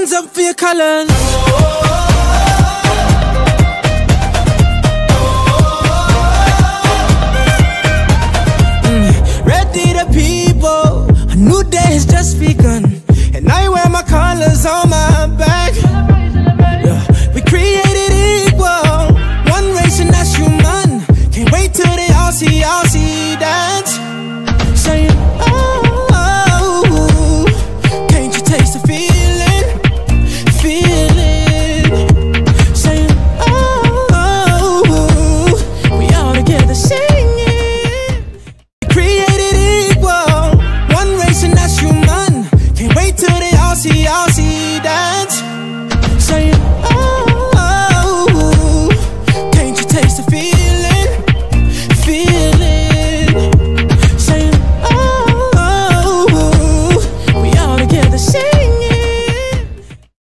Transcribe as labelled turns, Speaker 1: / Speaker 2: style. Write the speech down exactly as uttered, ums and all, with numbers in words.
Speaker 1: Hands up for your colors. Mm, ready the people, a new day has just begun, and I wear my colors on my